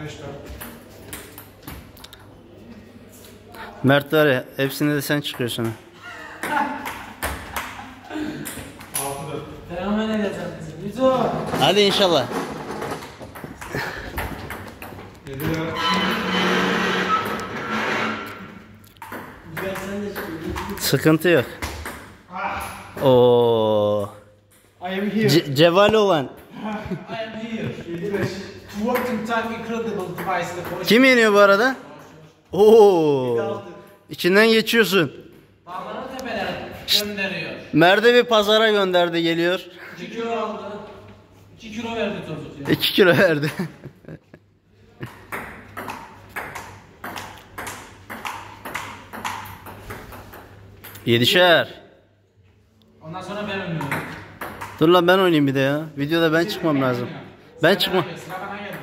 5-4. Mert var ya, hepsinde de sen çıkıyorsun. 6-4. Fenomen edeceğim kızım. Yüzü. Hadi inşallah. 7-4. Güzel sen de çıkıyorsun. Sıkıntı yok. Oo. I am here. Cevali olan. I am here. 7-5. To work in time incredible device. Kim yeniyor bu arada? Oo. İçinden geçiyorsun. Dağlara tepeler gönderiyor. Mert'e bir pazara gönderdi, geliyor. 2 kilo aldı. 2 kilo verdi çocuk ya. 2 kilo verdi. Yedişer. Ondan sonra ben oynuyorum. Dur lan ben oynayayım bir de ya. Videoda ben çıkmam lazım. Ben çıkmam. Sıra bana geldi.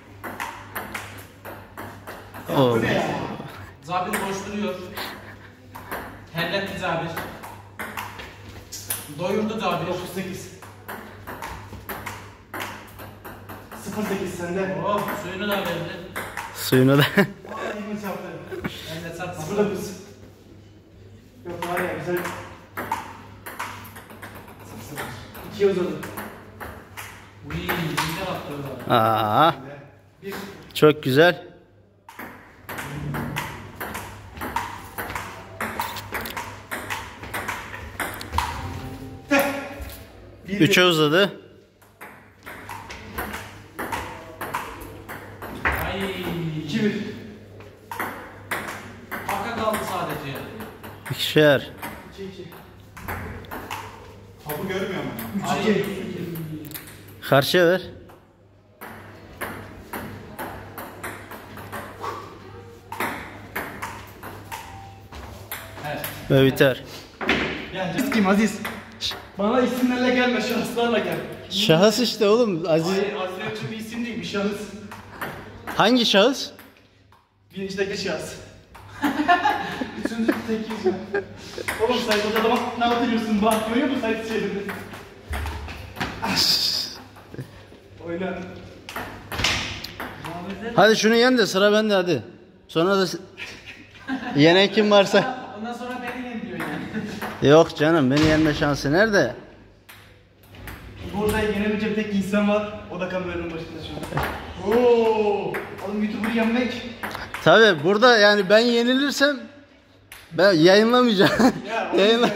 Oo. Zabir koşturuyor. Helletti Zabir. Doyurdu Zabir. 9-8. 0-8 sende. Oh, suyunu da verdi. Suyunu da. Aa, 20 çarptı. Ben de satma. 0-9. Yok var ya güzel. 2'ye uzadı. Uy, güzel attı. Aa. 1. Çok güzel. Üçe uzadı. Ay. 2-1. Arka kaldı sadece. İkişer. 2-2. Topu görmüyor mu? 3-2. Karşıya ver. Evet. Ve biter. Gel ciddiyim Aziz. Bana isimlerle gelme, şahıslarla gel. Şahıs işte oğlum. Aziz. Hayır, Aziz Ökçü bir isim değil, bir şahıs. Hangi şahıs? Birincideki şahıs. Üçüncü tek yüz mü? Oğlum sayfada adama ne yapıyorsun? Bak görüyor musun sayfı şeyleri? Oyna. Hadi şunu yen de sıra bende hadi. Sonra da yenen kim varsa. Ondan sonra beni yen diyor yani. Yok canım, beni yenme şansı nerede? Burada yenebileceğim tek insan var. O da kameranın başında şu an. Oo! Oğlum YouTuber'ı yenmek. Tabi burada yani ben yenilirsem ben yayınlamayacağım. Ya, o Yayınla.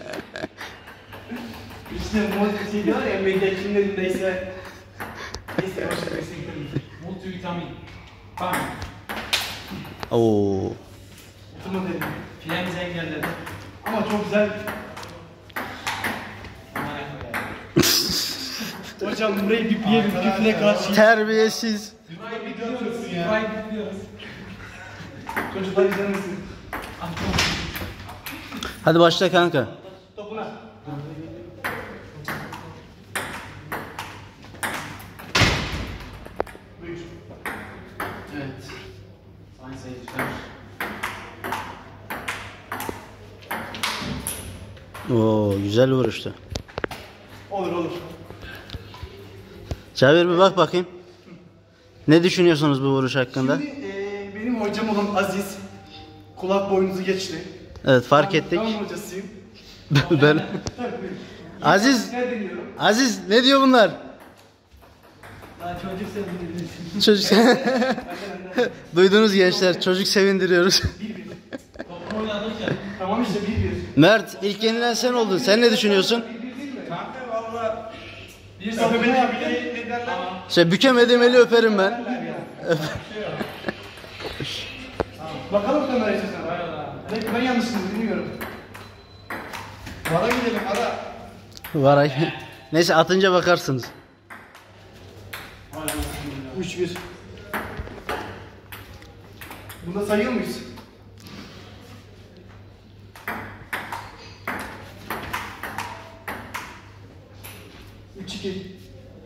İşte bu şey diyor ya, medya kimlerindeyse. Neyse, başka bir şey gidelim. Multivitamin. Bam. Oo. Oturma dedim. Filemizi engelledi. Ama çok güzel. Aman Efe. Hocam burayı bipleyelim, küfre karşı. Terbiyesiz. Burayı biliyoruz. Burayı biliyoruz. Çocuklar izlemesin. Hadi başla kanka. Topuna. Buyur. Evet. Sayın seyirciler. Oo, güzel vuruştu. Olur olur. Cabir bir bak bakayım. Ne düşünüyorsunuz bu vuruş hakkında? Şimdi benim hocam olan Aziz kulak boynuzu geçti. Evet, fark ettik. Tam hocasıyım. Ben Tabii, Aziz. Ne deniyorum? Aziz ne diyor bunlar? Daha çocuk sevdiğini Çocuk duydunuz gençler, çocuk sevindiriyoruz. Topu oynadırken. Tamam işte 1-1. Mert, ilk yenilen sen oldun. Sen ne düşünüyorsun? Kanka valla Bir Öpemedi sıfır. abi. ne derler? İşte bükemediğim eli öperim ben. Bakalım kamerayı sen. Belki ben yanlışım bilmiyorum. Ara gidelim ara. Var ay. Neyse atınca bakarsınız. 3-1. Bunda sayıyor muyuz? Üç iki.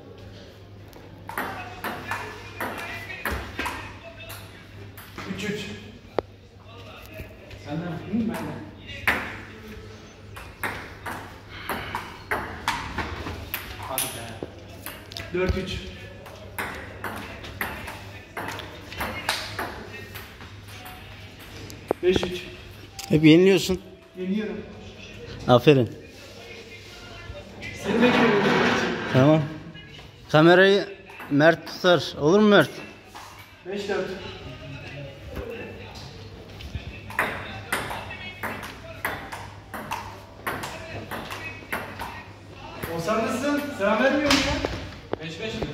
Üç üç. Sen de mi? Hı, ben de. Hadi be. 4-3. 5-3. Hep yeniliyorsun. Yeniyorum. Aferin. Seni bekliyorum. Tamam. Kamerayı Mert tutar. Olur mu Mert? 5-4. Olsan nasılsın? Selam vermiyor musun ya? 5-5 mi?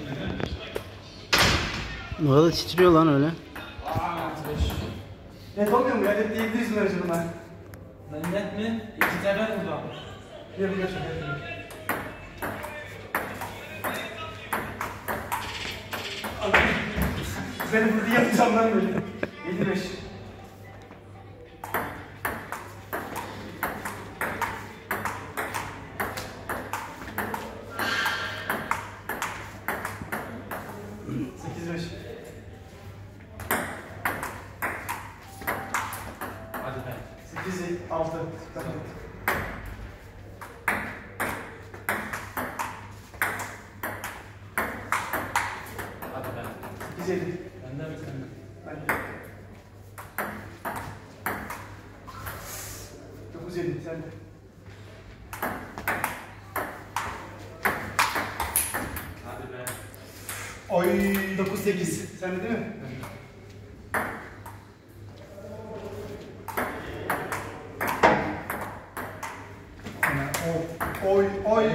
Bu arada titriyor lan öyle. Net olmuyor mu ya? Net diyebiliriz mi acaba? Lan net mi? 2 sefer vurdu abi. Gel buraya şöyle. Seni burada yapacağım lan böyle. 7-5. Hadi be. 8-6. Tamam. Hadi be. 8-7. Bende mi sende? Ben de. 9-7 sen de. Hadi be. Oy 9-8 sen de değil mi? Oy oy.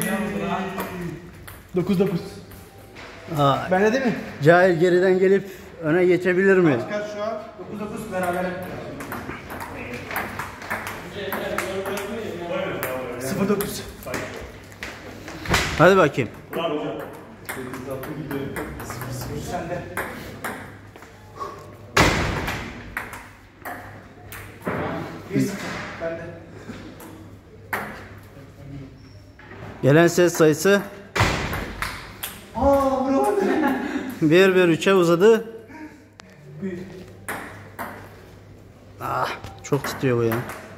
9-9. Aa, Bende değil mi? cahil geriden gelip öne geçebilir mi? Kaç şu an? 9-9 beraber. 0-9. Hadi bakayım. Sen de. Ben de. Gelen ses sayısı Vuramadım. 1-1-3'e uzadı. Bir. Ah, çok titriyor bu ya.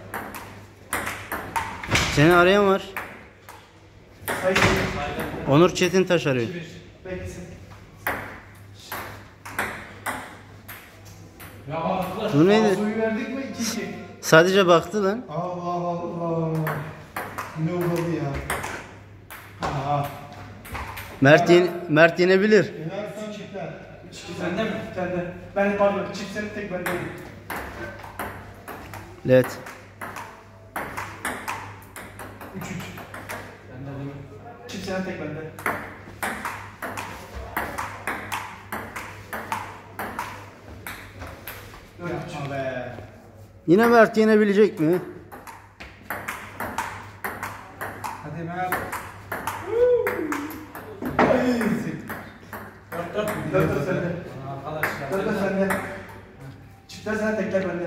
Seni arayan var. Hayır. Onur Çetintaş arıyor. Beklesin. Ya haklılar. Bu neydi? Suyu verdik mi? 2-2. Sadece baktı lan. Allah Allah. Ne oldu ya? Aha. Mert yenebilir. Yenersen çiftler. Sende mi? Sende. Ben pardon. Çift senin tek bende. Led. 3-3. Bende değil mi? Çift senin tek bende. Yapma be. Yine Mert yenebilecek mi? Hadi Mert. 4-4 sende. Arkadaşlar. 4-4 sende. Çiftler sana tekler bende.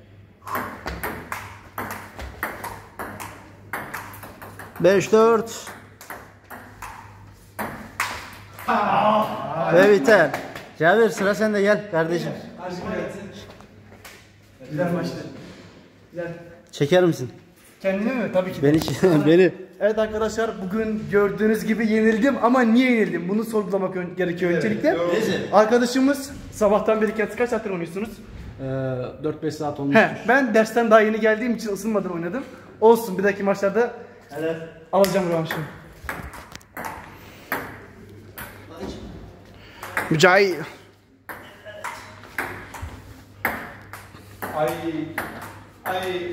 Beş dört. Ve biter. Cabir sıra sende, gel kardeşim. Güzel maçtı. Güzel. Çeker misin? Kendini mi? Tabii ki. Beni. Evet arkadaşlar, bugün gördüğünüz gibi yenildim ama niye yenildim? Bunu sorgulamak gerekiyor öncelikle. Arkadaşımız sabahtan beri kaç saattir oynuyorsunuz? 4-5 saat olmuş. Ben dersten daha yeni geldiğim için ısınmadan oynadım. Olsun, bir dahaki maçlarda alacağım rövanşımı. Mücahit. Ay. Ay.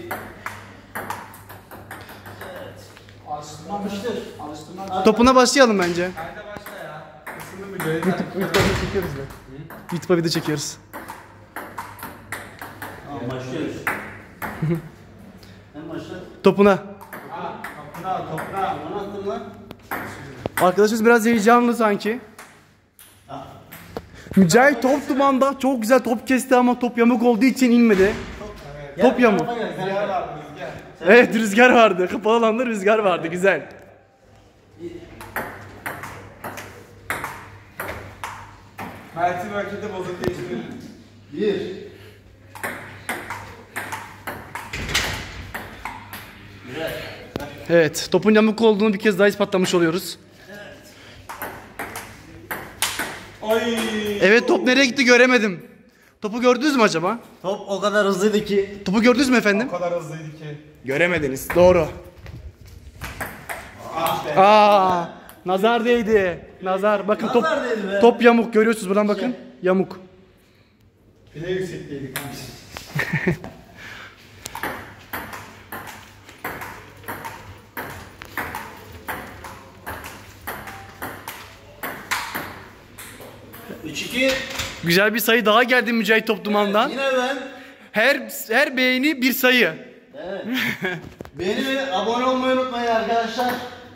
Alıştırmamıştır. Alıştırmamıştır. Topuna başlayalım bence. Haydi başla ya. Isındı mı Cahit? YouTube'a video çekiyoruz da. YouTube'a video çekiyoruz. Tamam, başlıyoruz. Sen başla. Topuna. Topuna. Bana attın lan. Arkadaşımız biraz heyecanlı sanki. Mücahit top dumanda çok güzel top kesti ama top yamuk olduğu için inmedi. Top yamuk. Rüzgar var rüzgar. Evet, rüzgar vardı. Kapalı alanda rüzgar vardı. Güzel. Mert'in raketi bozuk değiştirir. Bir. Evet, topun yamuk olduğunu bir kez daha ispatlamış oluyoruz. Ay. Evet, top nereye gitti göremedim. Topu gördünüz mü acaba? Top o kadar hızlıydı ki. Topu gördünüz mü efendim? O kadar hızlıydı ki. Göremediniz. Doğru. Nazar değdi. Nazar. Bakın top Nazar değdi be. top yamuk, görüyorsunuz buradan bakın. Yamuk. File yüksekteydik. Üç, iki. Güzel bir sayı daha geldi Mücahit Topduman'dan. Yine ben. Her beğeni bir sayı. Evet. Beğeni ve abone olmayı unutmayın arkadaşlar.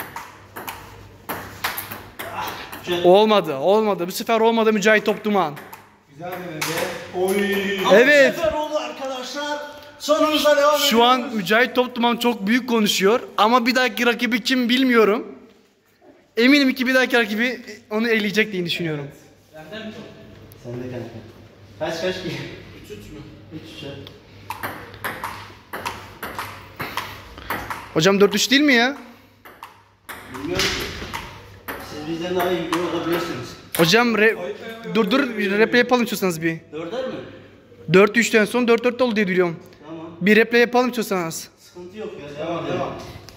Olmadı. Bu sefer olmadı Mücahit Topduman. Güzel denedi. Oy. Ama Evet. bu sefer oldu arkadaşlar. Sonumuza devam ediyoruz. Şu an Mücahit Topduman çok büyük konuşuyor ama bir dahaki rakibi kim bilmiyorum. Eminim ki bir dahaki rakibi onu eleyecek diye düşünüyorum. Benden mi çok? Sen de kanka. Kaç ki? 3-3 mü? 3-3. Hocam 4-3 değil mi ya? Bilmiyorum ki. Siz bizden daha iyi biliyor olabilirsiniz. Hocam dur replay yapalım istiyorsanız bir. 4'er mi? 4-3'ten son 4-4 oldu diye biliyorum. Tamam. Bir replay yapalım istiyorsanız. Sıkıntı yok ya. Devam.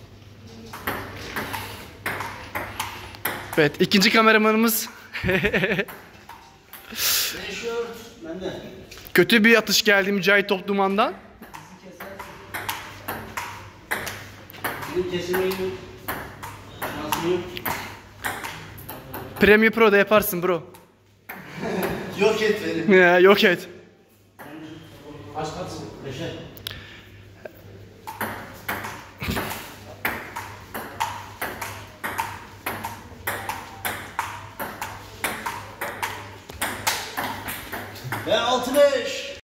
Evet, ikinci kameramanımız Değişiyor. Ben de. kötü bir atış geldi Mücahit Topduman'dan. Senin kesilmeyi yok. Şansın yok. Premiere Pro'da yaparsın bro. Yok et beni. Ya, yok et. Kaç kaçsın? 5'e. Ve 6-5.